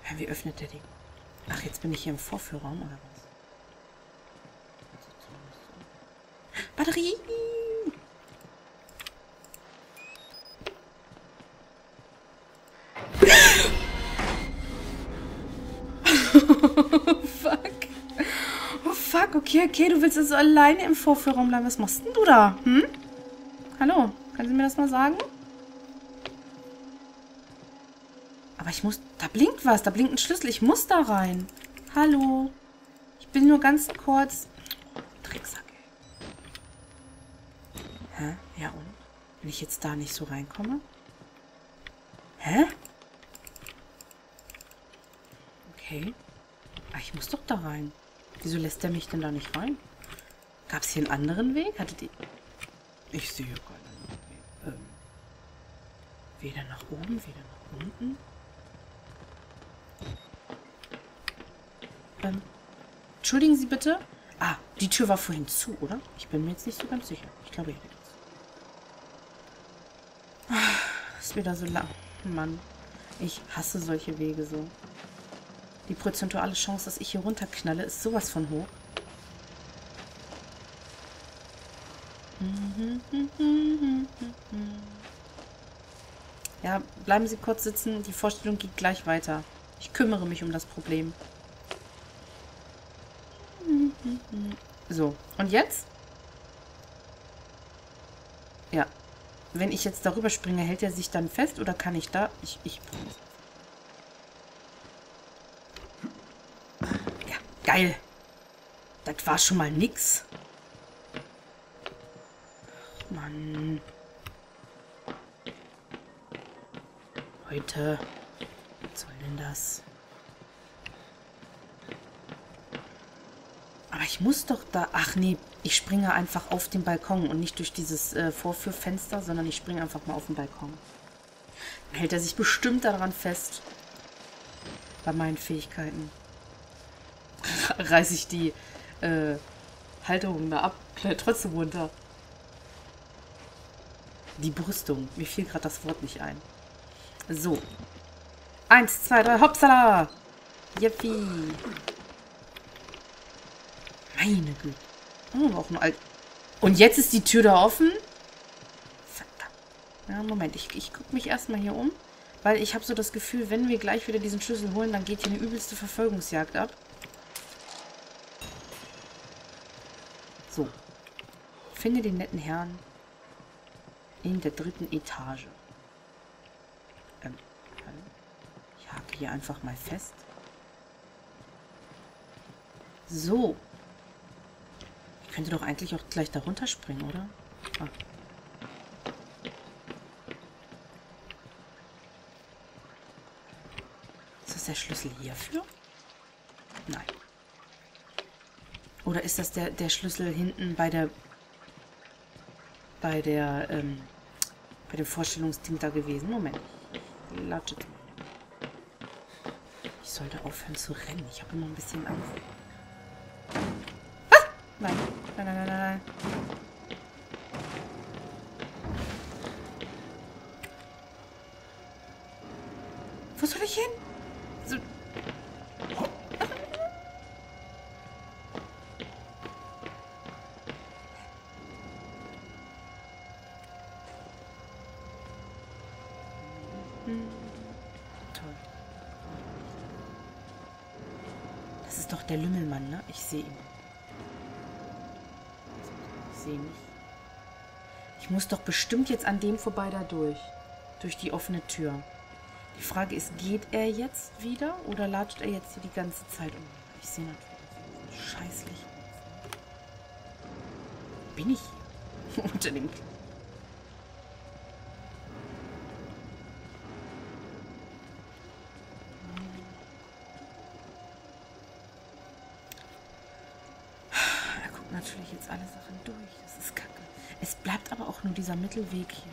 Ja, wie öffnet der die? Ach, jetzt bin ich hier im Vorführraum, oder was? Batterie! Fuck. Oh fuck, okay, du willst also alleine im Vorführraum bleiben. Was machst denn du da? Hm? Hallo, können Sie mir das mal sagen? Aber ich muss... Da blinkt was, da blinkt ein Schlüssel. Ich muss da rein. Hallo. Ich bin nur ganz kurz... Drecksack, ey. Hä? Ja und? Wenn ich jetzt da nicht so reinkomme? Hä? Okay. Aber ich muss doch da rein. Wieso lässt der mich denn da nicht rein? Gab es hier einen anderen Weg? Hattet ihr... Ich sehe keinen Weg. Weder nach oben, weder nach unten. Entschuldigen Sie bitte. Ah, die Tür war vorhin zu, oder? Ich bin mir jetzt nicht so ganz sicher. Ich glaube, ich hätte jetzt. Ist wieder so lang. Mann, ich hasse solche Wege so. Die prozentuale Chance, dass ich hier runterknalle, ist sowas von hoch. Ja, bleiben Sie kurz sitzen. Die Vorstellung geht gleich weiter. Ich kümmere mich um das Problem. So, und jetzt? Ja. Wenn ich jetzt darüber springe, hält er sich dann fest oder kann ich da... Ich ja, geil. Das war schon mal nix. Mann. Leute. Was soll denn das? Aber ich muss doch da... Ach nee, ich springe einfach auf den Balkon und nicht durch dieses Vorführfenster, sondern ich springe einfach mal auf den Balkon. Dann hält er sich bestimmt daran fest. Bei meinen Fähigkeiten. Reiße ich die Halterung da ab, knall trotzdem runter. Die Brüstung. Mir fiel gerade das Wort nicht ein. So. 1, 2, 3, hoppsala! Yippie! Meine Güte. Oh, auch ein alt. Und jetzt ist die Tür da offen? Verdammt. Ja, Moment. Ich gucke mich erstmal hier um. Weil ich habe so das Gefühl, wenn wir gleich wieder diesen Schlüssel holen, dann geht hier eine übelste Verfolgungsjagd ab. So. Finde den netten Herrn in der 3. Etage. Ich hake hier einfach mal fest. So. Ich könnte doch eigentlich auch gleich da runterspringen, oder? Ah. Ist das der Schlüssel hierfür? Nein. Oder ist das der Schlüssel hinten bei dem Vorstellungsding da gewesen? Moment. Latsche. Ich sollte aufhören zu rennen. Ich habe immer ein bisschen Angst. Ah! Nein. Nein, nein, nein, nein, nein. Wo soll ich hin? So. Toll. Das ist doch der Lümmelmann, ne? Ich sehe ihn. Ich sehe mich. Ich muss doch bestimmt jetzt an dem vorbei da durch. Durch die offene Tür. Die Frage ist, geht er jetzt wieder oder latscht er jetzt hier die ganze Zeit um? Ich sehe natürlich scheißlich. Bin ich hier? Unter dem... Er guckt natürlich jetzt alle Sachen durch. Das ist kacke. Es bleibt aber auch nur dieser Mittelweg hier.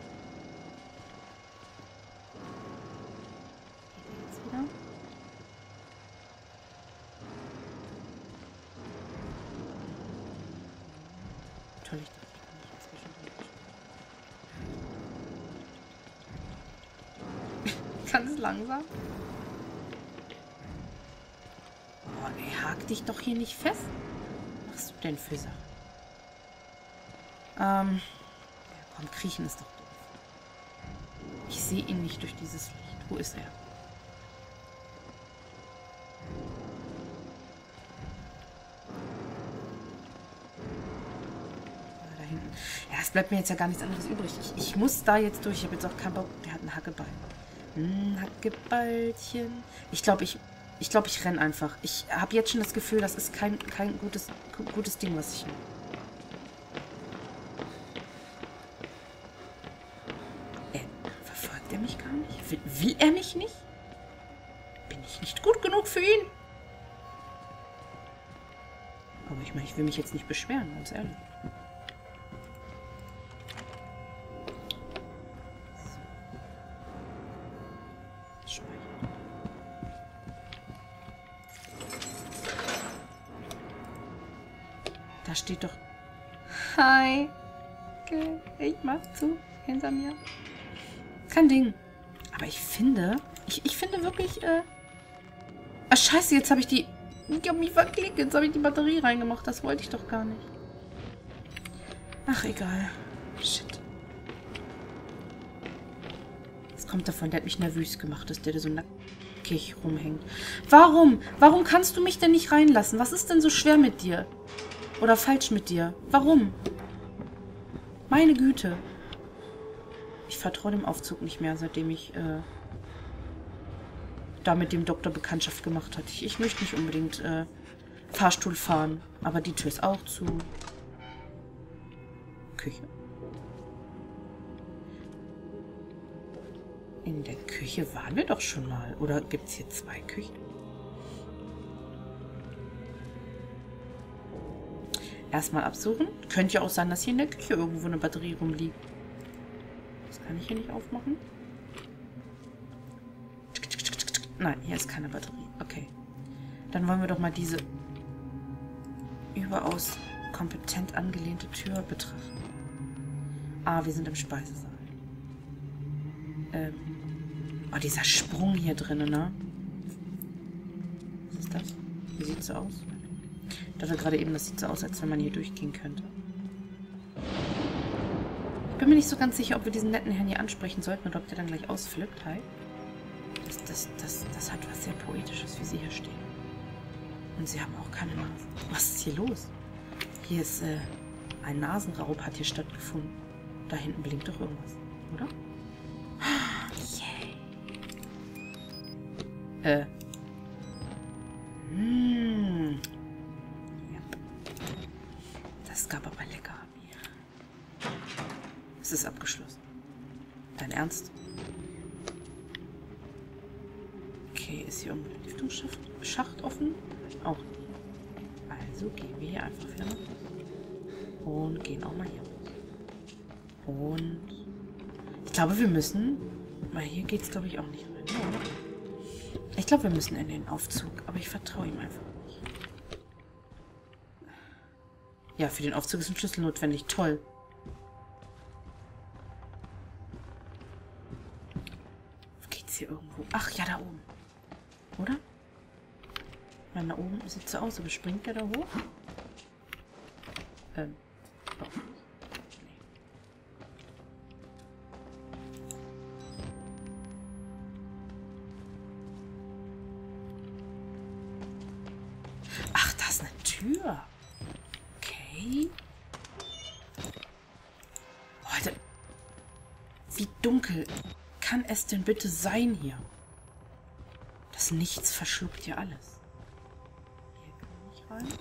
Natürlich darf ich nicht zwischendurch. Ganz langsam. ey, hak dich doch hier nicht fest. Was machst du denn für Sachen? Ja, komm, kriechen ist doch doof. Ich sehe ihn nicht durch dieses Licht. Wo ist er? Da hinten. Ja, es bleibt mir jetzt ja gar nichts anderes übrig. Ich muss da jetzt durch. Ich habe jetzt auch keinen Bock. Der hat einen Hackebeil. Hackebeilchen. Ich glaube, ich renne einfach. Ich habe jetzt schon das Gefühl, das ist kein gutes Ding, was ich mache. Verfolgt er mich gar nicht? Will er mich nicht? Bin ich nicht gut genug für ihn? Aber ich meine, ich will mich jetzt nicht beschweren, ganz ehrlich. Da steht doch... Hi. Okay, ich mach zu. Hinter mir. Kein Ding. Aber ich finde... Ich finde wirklich... Ah, scheiße, jetzt habe ich die... Ich habe mich verklickt. Jetzt habe ich die Batterie reingemacht. Das wollte ich doch gar nicht. Ach, egal. Shit. Das kommt davon. Der hat mich nervös gemacht, dass der da so nackig rumhängt. Warum? Warum kannst du mich denn nicht reinlassen? Was ist denn so schwer mit dir? Oder falsch mit dir? Warum? Meine Güte. Ich vertraue dem Aufzug nicht mehr, seitdem ich da mit dem Doktor Bekanntschaft gemacht hat. Ich möchte nicht unbedingt Fahrstuhl fahren. Aber die Tür ist auch zu. Küche. In der Küche waren wir doch schon mal. Oder gibt es hier zwei Küchen? Erstmal absuchen. Könnte ja auch sein, dass hier in der Küche irgendwo eine Batterie rumliegt. Das kann ich hier nicht aufmachen. Nein, hier ist keine Batterie. Okay. Dann wollen wir doch mal diese überaus kompetent angelehnte Tür betrachten. Ah, wir sind im Speisesaal. Oh, dieser Sprung hier drinnen, ne? Was ist das? Wie sieht es so aus? Ich dachte gerade eben, das sieht so aus, als wenn man hier durchgehen könnte. Ich bin mir nicht so ganz sicher, ob wir diesen netten Herrn hier ansprechen sollten oder ob der dann gleich ausflippt. Hi. Das hat was sehr Poetisches, wie sie hier stehen. Und sie haben auch keine Nasen. Was ist hier los? Hier ist, ein Nasenraub hat hier stattgefunden. Da hinten blinkt doch irgendwas, oder? Yay. Das gab aber lecker. Es ist abgeschlossen. Dein Ernst? Okay, ist hier irgendwo ein Lüftungsschacht offen? Auch nicht. Also gehen wir hier einfach wieder raus. Und gehen auch mal hier raus. Und ich glaube, wir müssen... Weil hier geht es, glaube ich, auch nicht rein. Oder? Ich glaube, wir müssen in den Aufzug. Aber ich vertraue ihm einfach nicht. Ja, für den Aufzug ist ein Schlüssel notwendig. Toll. Geht's hier irgendwo? Ach, ja, da oben. Oder? Weil da oben sieht so aus, aber springt der da hoch? Oh. Nee. Ach, da ist eine Tür. Okay. Leute, wie dunkel kann es denn bitte sein hier? Das Nichts verschluckt hier alles. Hier kann man nicht rein.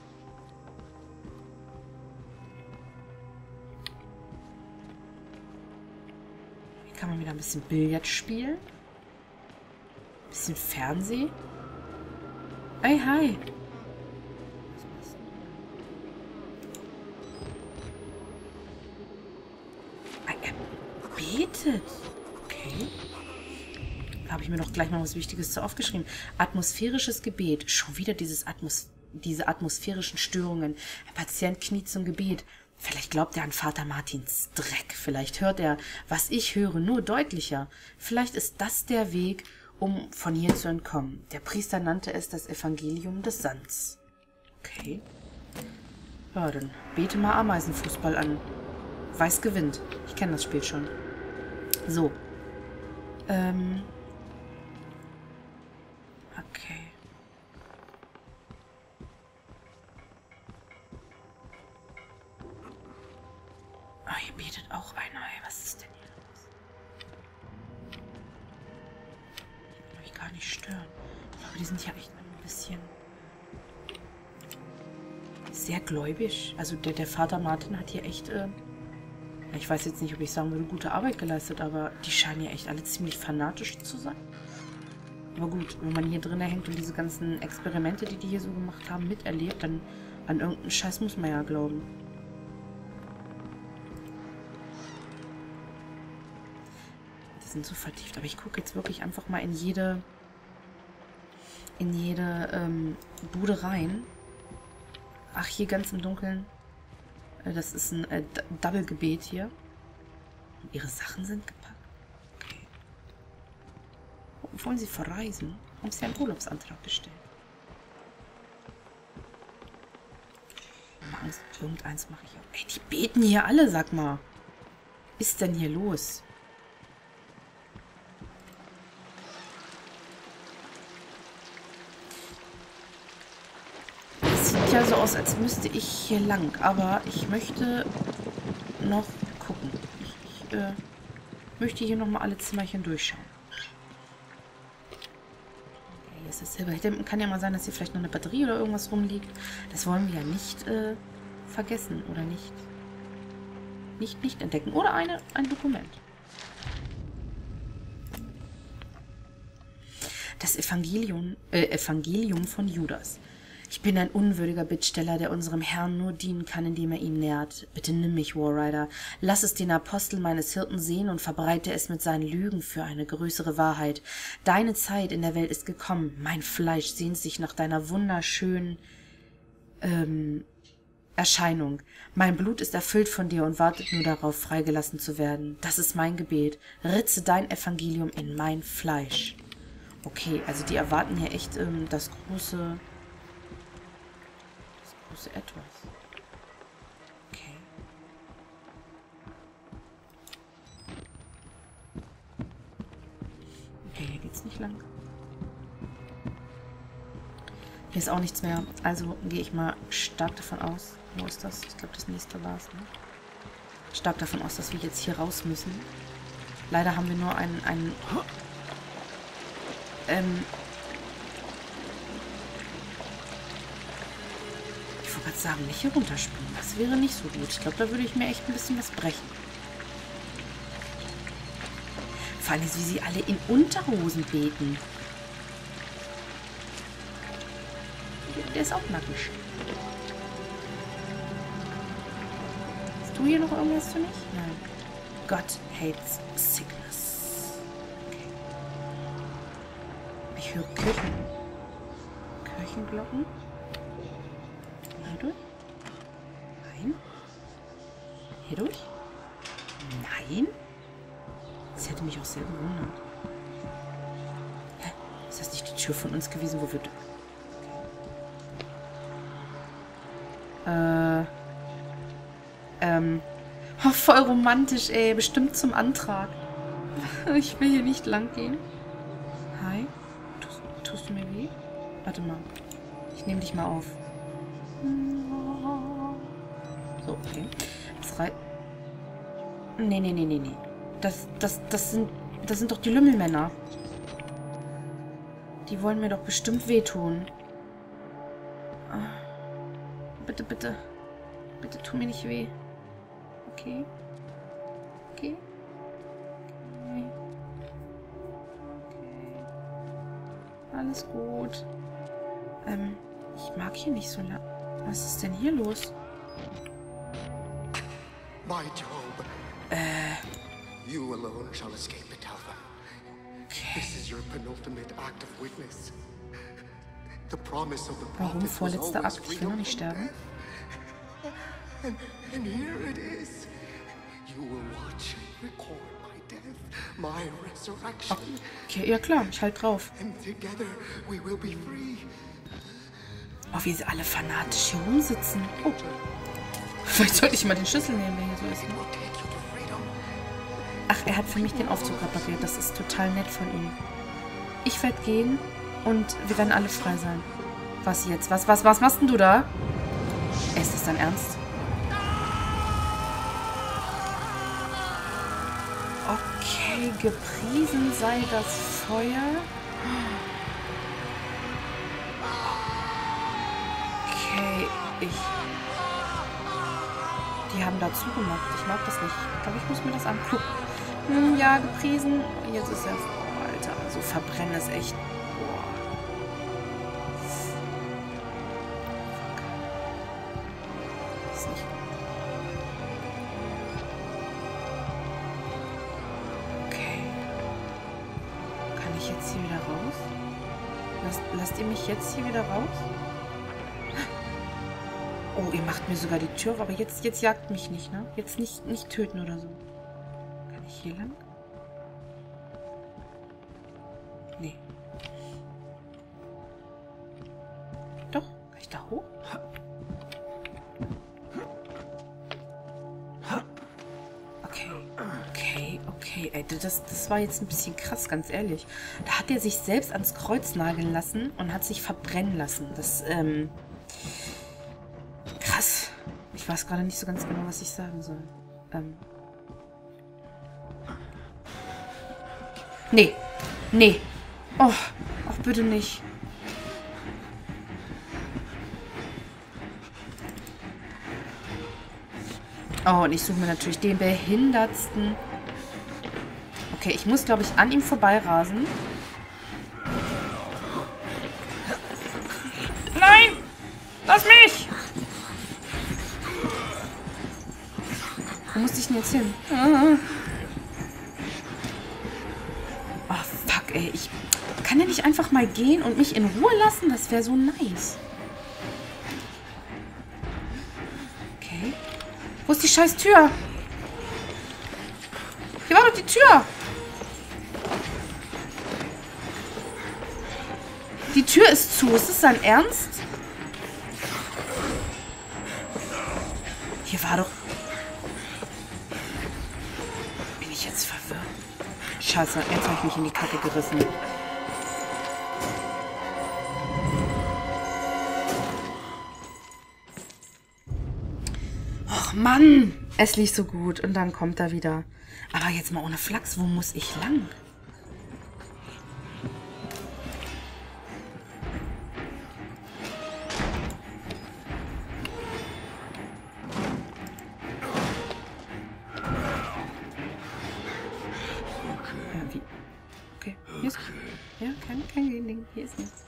Hier kann man wieder ein bisschen Billard spielen. Ein bisschen Fernsehen. Hey, hi. Er betet. Okay. Da habe ich mir doch gleich noch was Wichtiges zu aufgeschrieben. Atmosphärisches Gebet. Schon wieder diese atmosphärischen Störungen. Ein Patient kniet zum Gebet. Vielleicht glaubt er an Vater Martins Dreck. Vielleicht hört er, was ich höre, nur deutlicher. Vielleicht ist das der Weg, um von hier zu entkommen. Der Priester nannte es das Evangelium des Sands. Okay. Ja, dann bete mal Ameisenfußball an. Weiß gewinnt. Ich kenne das Spiel schon. So. Okay. Oh, hier betet auch einer. Ey, was ist denn hier los? Ich will euch gar nicht stören. Aber die sind ja echt ein bisschen sehr gläubig. Also der Vater Martin hat hier echt, ich weiß jetzt nicht, ob ich sagen würde, gute Arbeit geleistet, aber die scheinen ja echt alle ziemlich fanatisch zu sein. Aber gut, wenn man hier drin hängt und diese ganzen Experimente, die hier so gemacht haben, miterlebt, dann an irgendeinen Scheiß muss man ja glauben. Die sind so vertieft, aber ich gucke jetzt wirklich einfach mal in jede Bude rein. Ach, hier ganz im Dunkeln. Das ist ein Double-Gebet hier. Und ihre Sachen sind gepackt. Okay. Wollen sie verreisen? Haben sie einen Urlaubsantrag gestellt? Angst, irgendeins mache ich auch. Ey, die beten hier alle, sag mal. Was ist denn hier los? Sieht ja so aus, als müsste ich hier lang, aber ich möchte noch gucken. Ich möchte hier nochmal alle Zimmerchen durchschauen. Okay, hier ist das Silber. Kann ja mal sein, dass hier vielleicht noch eine Batterie oder irgendwas rumliegt. Das wollen wir ja nicht vergessen oder nicht entdecken. Oder ein Dokument. Das Evangelium von Judas. Ich bin ein unwürdiger Bittsteller, der unserem Herrn nur dienen kann, indem er ihn nährt. Bitte nimm mich, Warrider. Lass es den Apostel meines Hirten sehen und verbreite es mit seinen Lügen für eine größere Wahrheit. Deine Zeit in der Welt ist gekommen. Mein Fleisch sehnt sich nach deiner wunderschönen Erscheinung. Mein Blut ist erfüllt von dir und wartet nur darauf, freigelassen zu werden. Das ist mein Gebet. Ritze dein Evangelium in mein Fleisch. Okay, also die erwarten hier echt das große Etwas. Okay. Okay, hier geht's nicht lang. Hier ist auch nichts mehr. Also gehe ich mal stark davon aus. Wo ist das? Ich glaube, das nächste war es. Ne? Stark davon aus, dass wir jetzt hier raus müssen. Leider haben wir nur einen ich wollte gerade sagen, nicht hier runterspringen. Das wäre nicht so gut. Ich glaube, da würde ich mir echt ein bisschen was brechen. Vor allem, wie sie alle in Unterhosen beten. Der ist auch nackig. Hast du hier noch irgendwas für mich? Nein. God hates sickness. Okay. Ich höre Kirchenglocken. Hier durch? Nein. Hier durch? Nein. Das hätte mich auch sehr gewundert. Hä? Ist das nicht die Tür von uns gewesen, wo wir... Oh, voll romantisch, ey. Bestimmt zum Antrag. Ich will hier nicht lang gehen. Hi. Tust du mir weh? Warte mal. Ich nehme dich mal auf. So, okay. Nee. Das sind doch die Lümmelmänner. Die wollen mir doch bestimmt wehtun. Bitte, bitte. Bitte tu mir nicht weh. Okay. Okay. Okay. Okay. Alles gut. Ich mag hier nicht so lang. Was ist denn hier los? My Job. You alone shall escape it, Alpha. Okay. This is your penultimate act of witness. The promise of the Warum prophet was vorletzter always Akt? Ich will noch freedom nicht from sterben. death. And here it is. You will watch and record my death. my resurrection. Okay, ja klar, ich halt drauf. And together we will be free. Oh, wie sie alle fanatisch hier rumsitzen. Oh. Vielleicht sollte ich mal den Schlüssel nehmen, der hier so ist. It will take you to freedom. Ach, er hat für mich den Aufzug repariert. Das ist total nett von ihm. Ich werde gehen und wir werden alle frei sein. Was jetzt? Was machst denn du da? Ist das dein Ernst? Okay, gepriesen sei das Feuer. Okay, die haben da zugemacht. Ich mag das nicht. Ich glaube, ich muss mir das angucken. Ja, gepriesen. Jetzt ist er... Oh, Alter, so verbrennen ist echt... Boah. Ist nicht gut. Okay. Kann ich jetzt hier wieder raus? Lasst ihr mich jetzt hier wieder raus? Oh, ihr macht mir sogar die Tür auf, aber jetzt jagt mich nicht, ne? Jetzt nicht töten oder so. Kann ich hier lang? Nee. Doch, kann ich da hoch? Okay. Ey, das war jetzt ein bisschen krass, ganz ehrlich. Da hat er sich selbst ans Kreuz nageln lassen und hat sich verbrennen lassen. Das, krass. Ich weiß gerade nicht so ganz genau, was ich sagen soll. Nee. Oh, auch bitte nicht. Oh, und ich suche mir natürlich den behindertsten. Okay, ich muss, glaube ich, an ihm vorbeirasen. Nein! Lass mich! Wo muss ich denn jetzt hin? Oh, fuck, ey. Kann er nicht einfach mal gehen und mich in Ruhe lassen? Das wäre so nice. Okay. Wo ist die scheiß Tür? Hier war doch die Tür. Die Tür ist zu. Ist das sein Ernst? Hier war doch... Bin ich jetzt verwirrt? Scheiße, jetzt habe ich mich in die Kacke gerissen. Och Mann, es lief so gut und dann kommt er wieder. Aber jetzt mal ohne Flachs, wo muss ich lang? Wie? Okay, hier ist... Ja, kein Ding, hier ist nichts.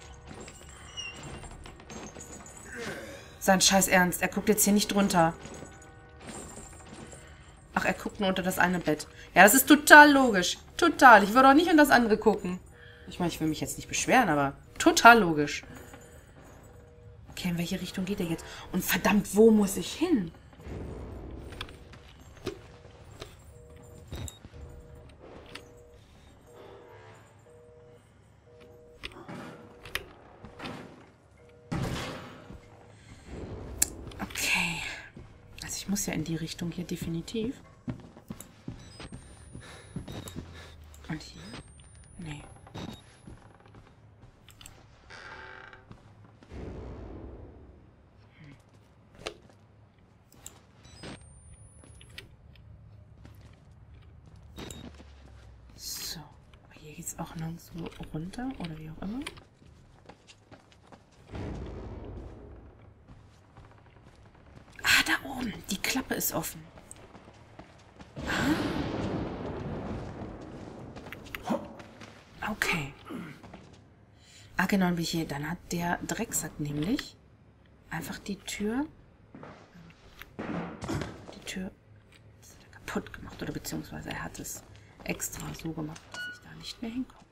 Sein scheiß Ernst, er guckt jetzt hier nicht drunter. Ach, er guckt nur unter das eine Bett. Ja, das ist total logisch. Total. Ich würde auch nicht in das andere gucken. Ich meine, ich will mich jetzt nicht beschweren, aber total logisch. Okay, in welche Richtung geht er jetzt? Und verdammt, wo muss ich hin? Okay. Also ich muss ja in die Richtung hier definitiv. Und hier? Nee. So. Hier geht's auch nirgendwo runter oder wie auch immer. Ah, da oben. Die Klappe ist offen. Okay. Ah, genau, wie hier. Dann hat der Drecksack nämlich einfach die Tür kaputt gemacht. Oder beziehungsweise er hat es extra so gemacht, dass ich da nicht mehr hinkomme.